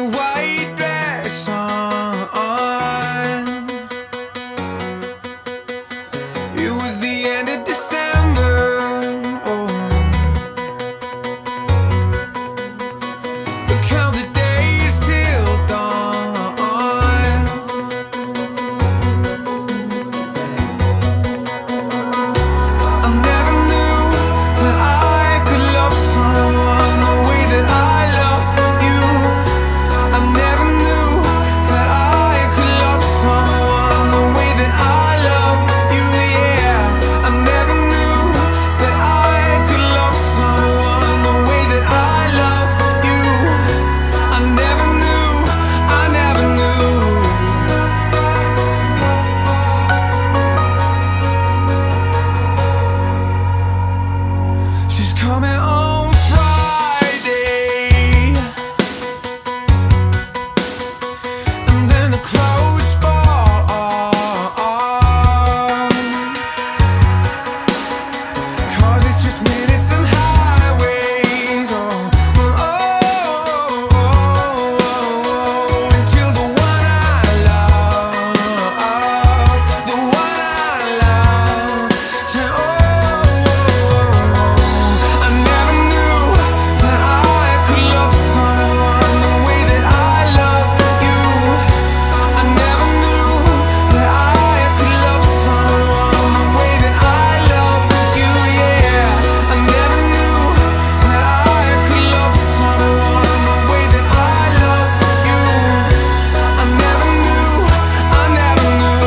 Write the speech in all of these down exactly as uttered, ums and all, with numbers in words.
your white dress on. It was the end of December, oh. But count the days till dawn. I never knew that I could love someone the way that I love you. I never knew that I could love someone the way that I love you, yeah. I never knew that I could love someone the way that I love you. I never knew, I never knew. She's coming on Friday, and then the clothes fall. Cause it's just minutes and highways, oh, oh, oh, oh, oh, until the one I love, the one I love, say, oh, I never knew that I could love someone the way that I love you. I never knew that I could love someone the way that I love you, yeah. I never knew that I could love someone the way that I love you. I never knew, I never knew.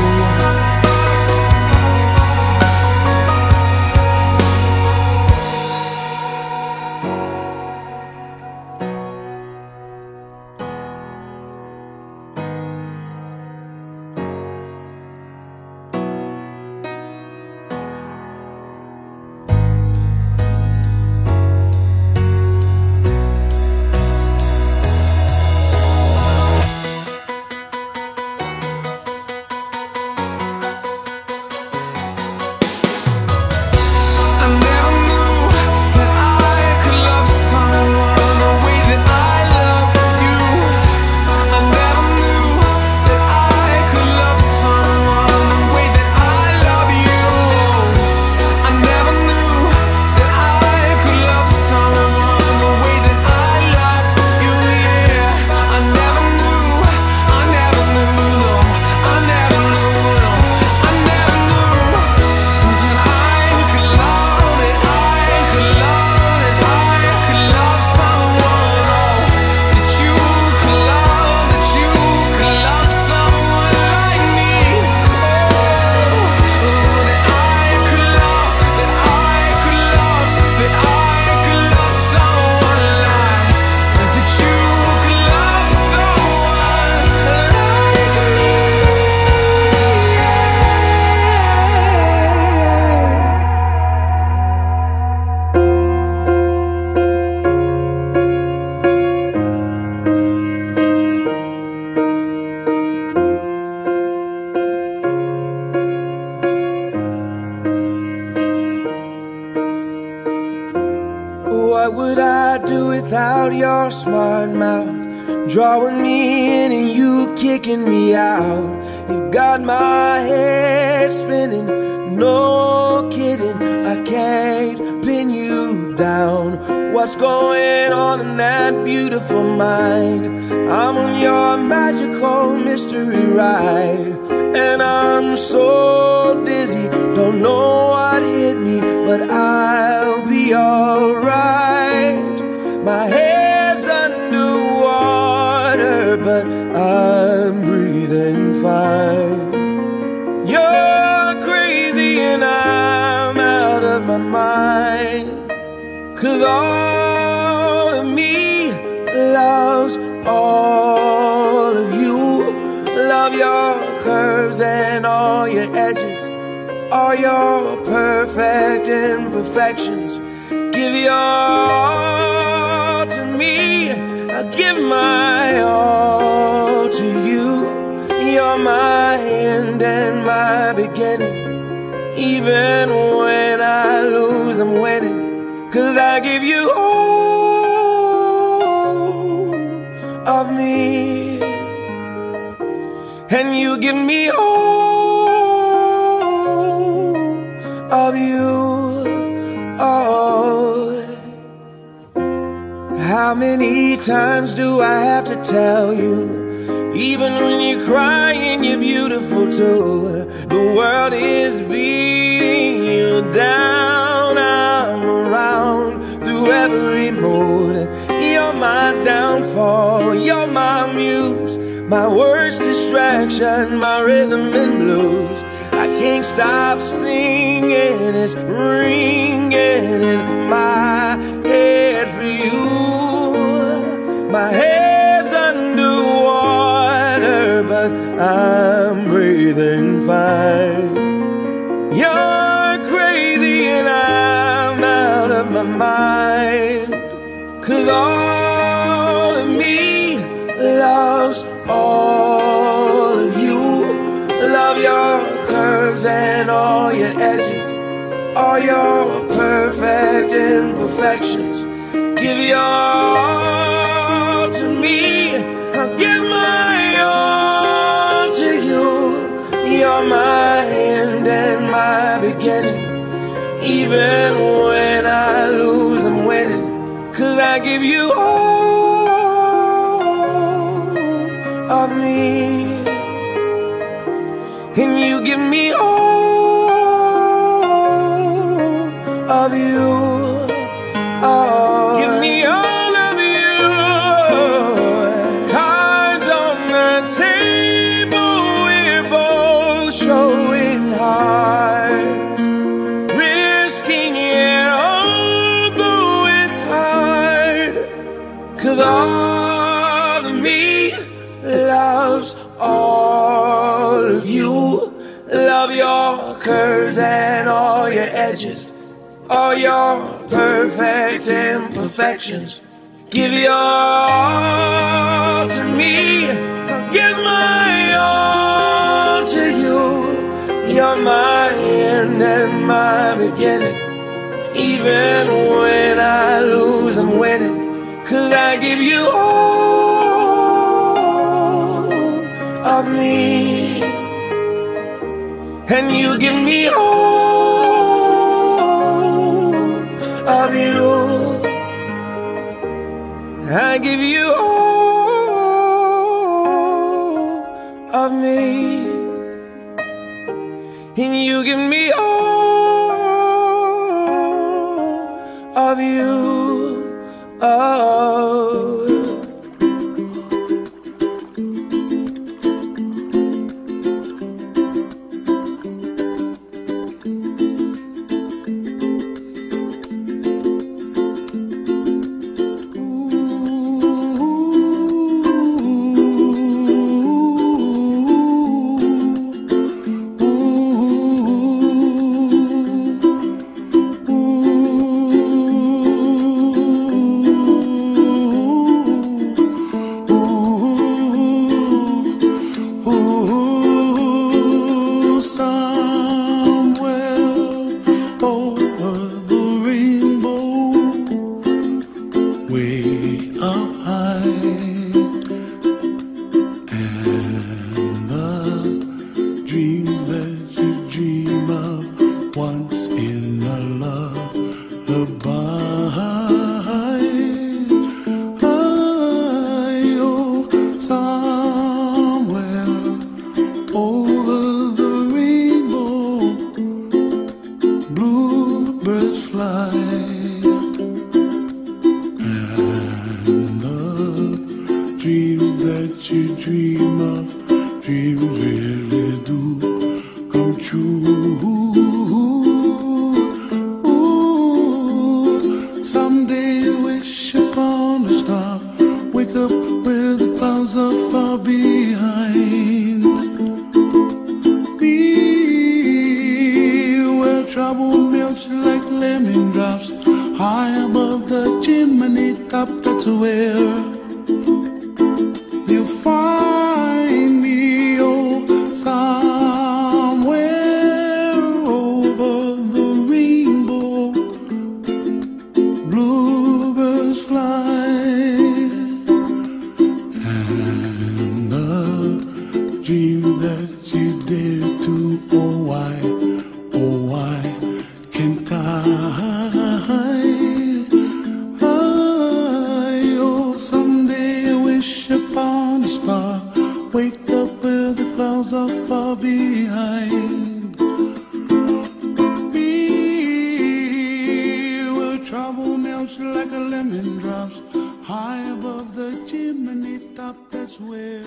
I never knew that I could love someone the way that I love you. I never knew that I could love someone the way that I love you. I never knew that I could love someone the way that I love you, yeah. I never knew, I never knew, no. I never knew, no. I never knew that I could love, that I could love, that I could love someone, oh. That you could love, that you could love someone like me, oh. That I could love, that I could love, that I could love someone like, that you could love someone like me, yeah. What would I do without your smart mouth, drawing me in and you kicking me out? You got my head spinning, no kidding, I can't pin you down. What's going on in that beautiful mind? I'm on your magical mystery ride, and I'm so dizzy, don't know what hit me, but I'll be alright. My head's underwater, but I'm breathing fine. You're crazy and I'm out of my mind, 'cause all of me loves all of you. Love your curves and all your edges, all your perfect imperfections. Give your all to me, I give my all to you. You're my end and my beginning. Even when I lose, I'm winning, 'cause I give you all of of me, and you give me all of you. Oh, how many times do I have to tell you? Even when you're crying, you're beautiful too. The world is beating you down. I'm around through every mood. You're my downfall, you're my muse, my worst distraction, my rhythm and blues. I can't stop singing, it's ringing in my head for you. My head's underwater, but I'm breathing fine. You're crazy and I'm out of my mind. 'Cause all of me loves all of you. Love your curves and all your edges, all your perfect imperfections. Give your all to me, I'll give my all to you. You're my end and my beginning. Even when I lose, I'm winning. 'Cause I give you all of me, and you give me all of you. Oh, give me all of you. Cards on the table, we're both showing hearts, risking it although it's hard. 'Cause all of me loves all of you. Love your curves and all your edges, all your perfect imperfections. Give your all to me, I'll give my all to you. You're my end and my beginning. Even when I lose, I'm winning. 'Cause I give you all of me, and you give me all of you. I give you all of me, and you give me all of you. Oh, bluebirds fly, dream that you did too. Oh why, oh why can't I? I oh someday I wish upon a star, wake up where the clouds are far behind me, where trouble melts like a lemon drops high above the chimney top. That's where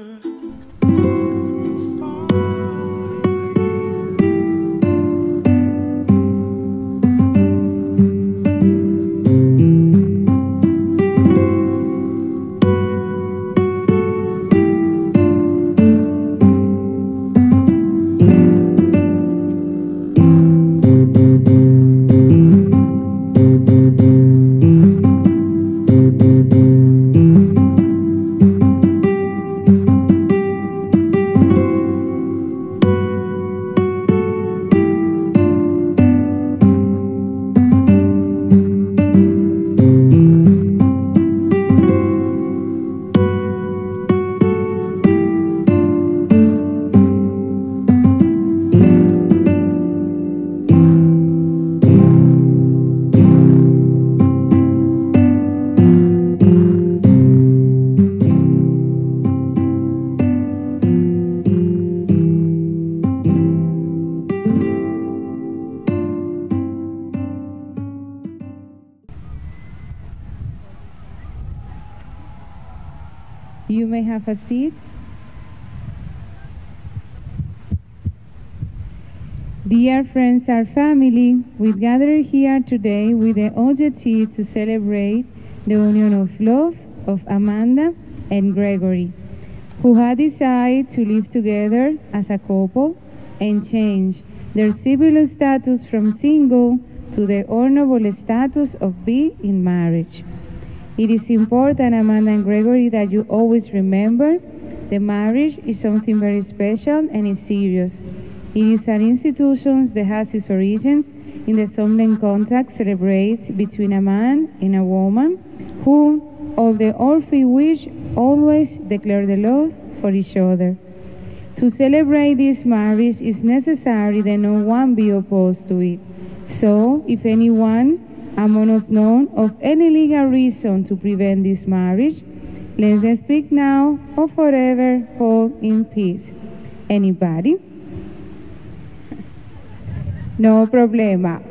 you may have a seat. Dear friends and family, we gather here today with the objective to celebrate the union of love of Amanda and Gregory, who had decided to live together as a couple and change their civil status from single to the honorable status of being in marriage. It is important, Amanda and Gregory, that you always remember the marriage is something very special and is serious. It is an institution that has its origins in the solemn contract celebrated between a man and a woman who, although all three wish, always declare the love for each other. To celebrate this marriage, is necessary that no one be opposed to it. So, if anyone among us known of any legal reason to prevent this marriage, let us speak now or forever hold in peace. Anybody? No problema.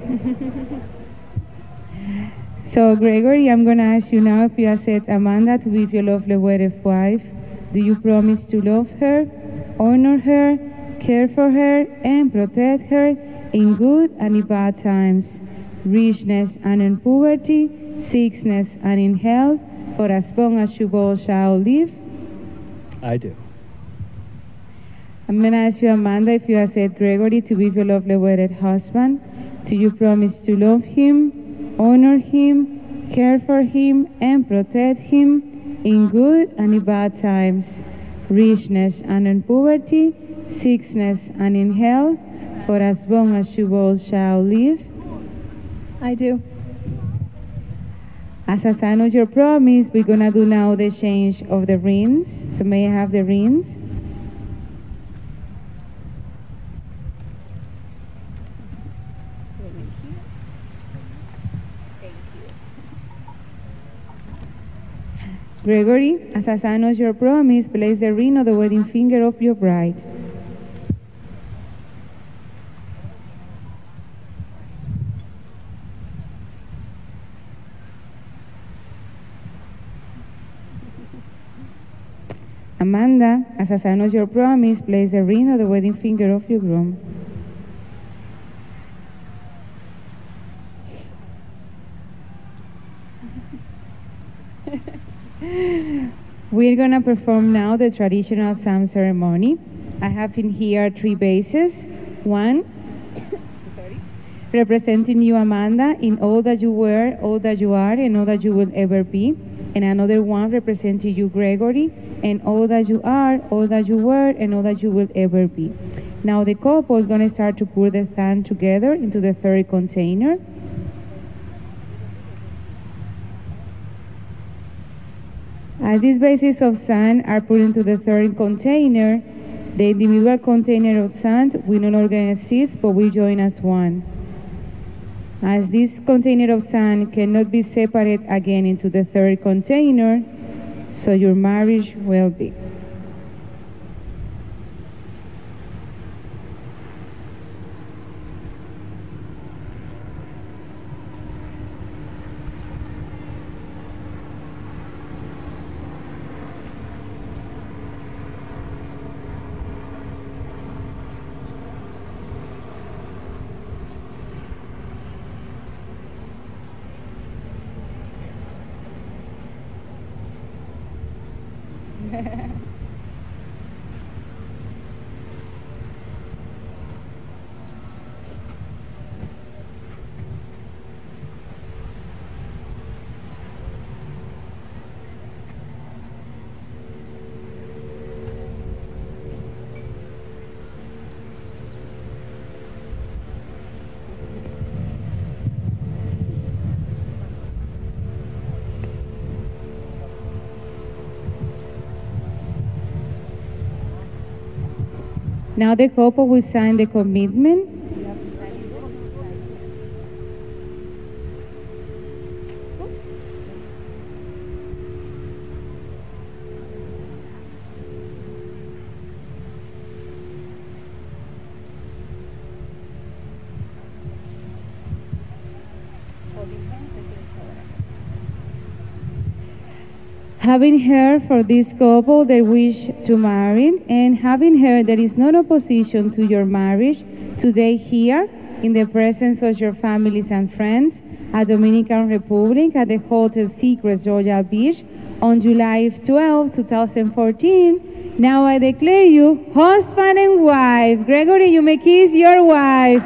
So, Gregory, I'm going to ask you now if you accept Amanda to be your lovely wedded wife. Do you promise to love her, honor her, care for her, and protect her in good and in bad times, richness and in poverty, sickness and in health, for as long as you both shall live? I do. I'm going to ask you, Amanda, if you accept Gregory to be your lovely wedded husband. Do you promise to love him, honor him, care for him, and protect him in good and in bad times, richness and in poverty, sickness and in health, for as long as you both shall live? I do. As a sign of your promise, we're going to do now the change of the rings. So may I have the rings? Gregory, as a sign of your promise, place the ring on the wedding finger of your bride. Amanda, as a sign of your promise, place the ring on the wedding finger of your groom. We're going to perform now the traditional psalm ceremony. I have in here three bases. One, representing you, Amanda, in all that you were, all that you are, and all that you will ever be. And another one representing you, Gregory, and all that you are, all that you were, and all that you will ever be. Now the couple is going to start to pour the sand together into the third container. As these bases of sand are put into the third container, The individual container of sand will no longer exist, but will join as one. As this container of sand cannot be separated again into the third container, so your marriage will be. Now the couple will sign the commitment. Having heard for this couple they wish to marry, and having heard there is no opposition to your marriage, today here, in the presence of your families and friends, at Dominican Republic at the Hotel Secrets Royal Beach on July twelfth, two thousand fourteen, now I declare you husband and wife. Gregory, you may kiss your wife.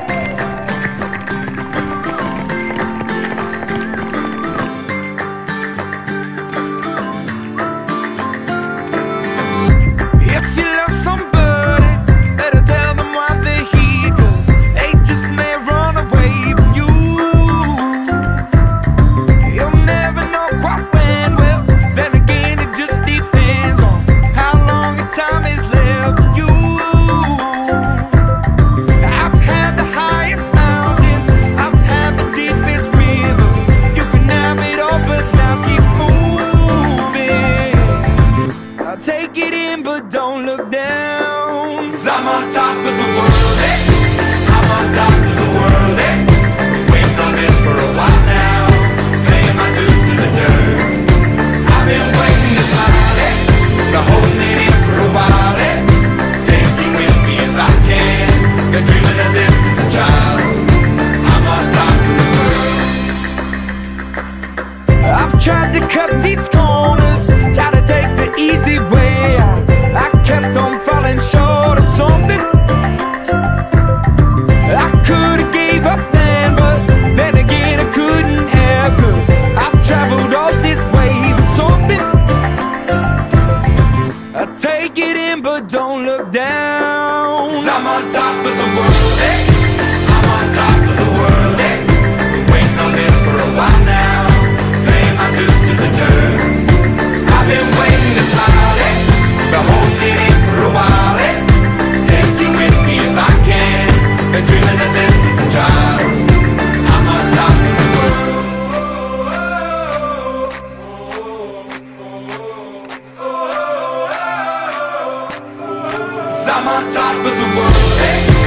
Tried to cut these corners, tried to take the easy way out. I kept on falling short of something. I could have gave up then, but then again I couldn't have, 'cause I've traveled all this way for something. I take it in but don't look down, 'cause I'm on top of the world, eh? I'm on top of the world, eh? Been waiting on this for a while now, to the dirt. I've been waiting to slide it, been holding it for a while, eh? Take you with me if I can, been dreaming of this since a child. I'm on top of the world. I'm on top of the world, eh?